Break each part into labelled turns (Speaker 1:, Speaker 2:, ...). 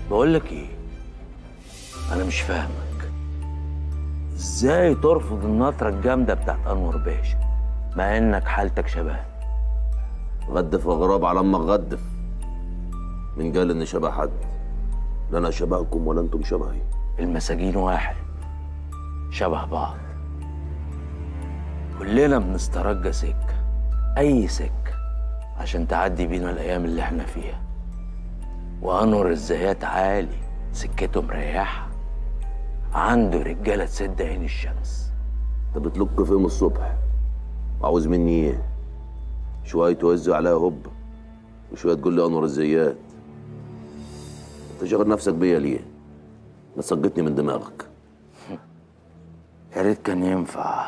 Speaker 1: بقول لك ايه، انا مش فاهمك. ازاي ترفض النطره الجامده بتاعت انور باشا مع انك حالتك شبهه؟
Speaker 2: غدف اغراب على امك غدف. مين قال اني شبه حد؟ لا انا شبهكم ولا انتم شبهي.
Speaker 1: المساجين واحد، شبه بعض. كلنا بنسترجى سكه، اي سكه، عشان تعدي بينا الايام اللي احنا فيها. وانور الزيات عالي، سكته مريحه، عنده رجاله تسد عين الشمس.
Speaker 2: انت بتلك فيهم الصبح وعاوز مني ايه؟ شويه توزع عليا هوب وشويه تقول لي انور الزيات. انت شاغل نفسك بيا ليه؟ ما تسقطني من دماغك.
Speaker 1: يا ريت كان ينفع،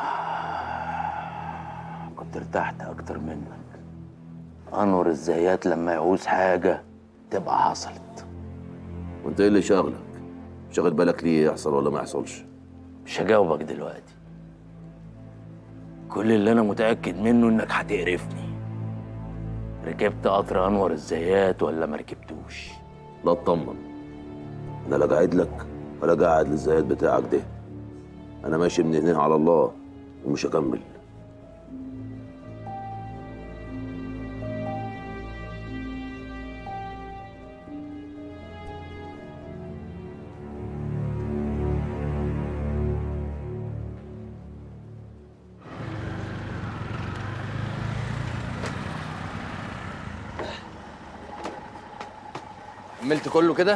Speaker 1: كنت ارتحت اكتر منك. انور الزيات لما يعوز حاجه تبقى حصلت.
Speaker 2: وانت ايه اللي شاغلك؟ شاغل بالك ليه يحصل ولا ما يحصلش؟
Speaker 1: مش هجاوبك دلوقتي. كل اللي انا متاكد منه انك هتقرفني. ركبت قطر انور الزيات ولا ما ركبتوش؟
Speaker 2: لا اطمن، انا لا قاعد لك ولا قاعد للزيات بتاعك ده. انا ماشي من هنا على الله ومش هكمل.
Speaker 3: كملت كله كده؟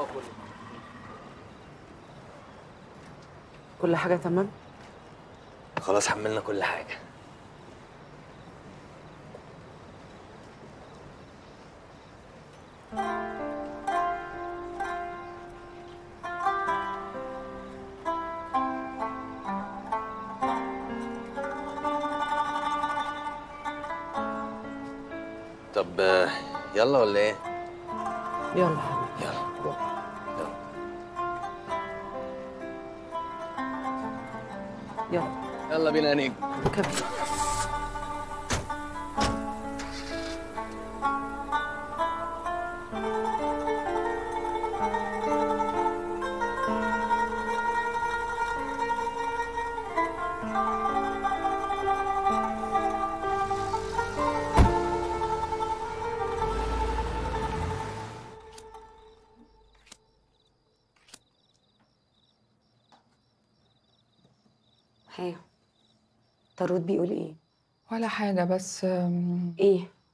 Speaker 4: كل حاجة تمام؟
Speaker 3: خلاص حملنا كل حاجة. طب يلا ولا ايه؟
Speaker 4: يلا حبيبي.
Speaker 3: يلا.
Speaker 4: يلا
Speaker 3: يلا بينا يا نجم.
Speaker 4: كمل.
Speaker 5: طارود بيقول ايه؟
Speaker 6: ولا حاجة بس
Speaker 5: ايه؟